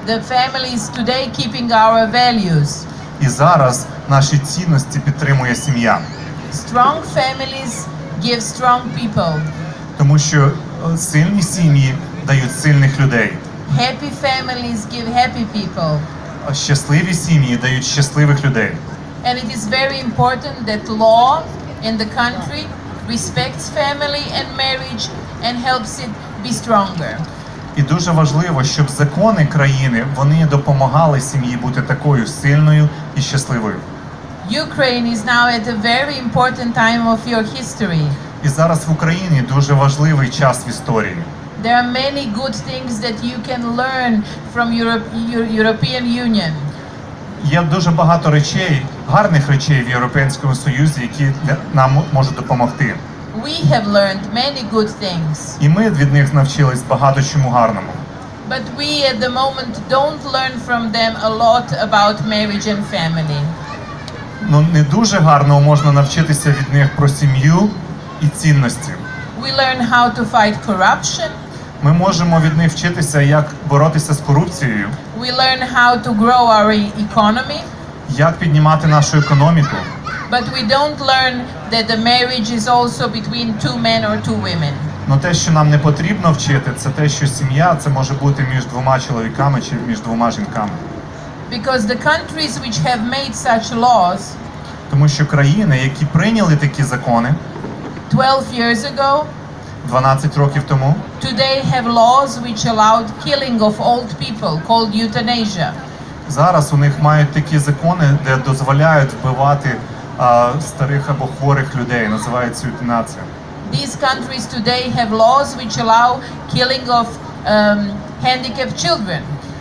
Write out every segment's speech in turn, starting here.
the families today keeping our values. І зараз наші цінності підтримує сім'я. Strong families give strong people. Тому що сильні сім'ї дають сильних людей. Happy families give happy people. А щасливі сім'ї дають щасливих людей. And it is very important that law in the country respects family and marriage and helps it be stronger. І дуже важливо, щоб закони країни, вони допомагали сім'ї бути такою сильною і щасливою. Ukraine is now at a very important time of your history. І зараз в Україні дуже важливий час в історії. There are many good things that you can learn from European Union. Є дуже багато речей, гарних речей в Європейському Союзі, які нам можуть допомогти. We have learned many good things. І ми від них навчились багато чому гарному. But we at the moment don't learn from them a lot about marriage and family. Ну, не дуже гарно можна навчитися від них про сім'ю і цінності. We learn how to fight corruption. Ми можемо від них вчитися, як боротися з корупцією, We learn how to grow our economy. як піднімати нашу економіку. But we don't learn that the marriage is also between two men or two women. Но те, що нам не потрібно вчити, це те, що сім'я це може бути між двома чоловіками чи між двома жінками. Because the countries which have made such laws Тому що країни, які прийняли такі закони 12 years ago, 12 років тому, today have laws which allowed killing of old people called euthanasia. зараз у них мають такі закони, де дозволяють вбивати старих або хворих людей, називається еутанація. These countries today have laws which allow killing of handicapped children.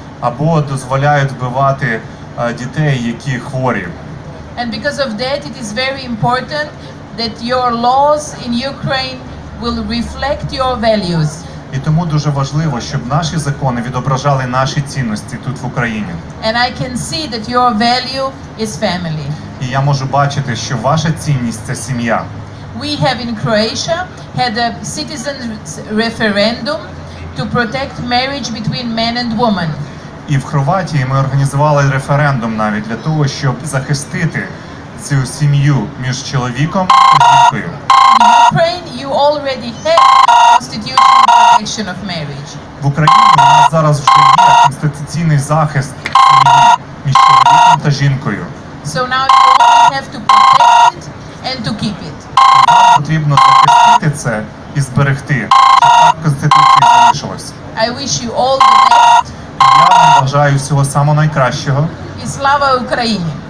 Або дозволяють вбивати дітей, які хворі. And because of that, it is very important that your laws in Ukraine will reflect your values. І тому дуже важливо, щоб наші закони відображали наші цінності тут в Україні. And I can see that your value is family. І я можу бачити, що ваша цінність – це сім'я. We have in Croatia had a citizens referendum to protect marriage between man and woman. І в Хорватії ми організували референдум навіть для того, щоб захистити цю сім'ю між чоловіком і жінкою. In Ukraine, you already have constitutional protection of marriage. В Україні у нас зараз вже є конституційний захист сім'ї між чоловіком та жінкою. So now you only have to protect it and to keep it. Нам потрібно захистити це і зберегти, щоб так в Конституції залишилось. I wish you all the best. Я вам бажаю всього самого найкращого. І слава Україні!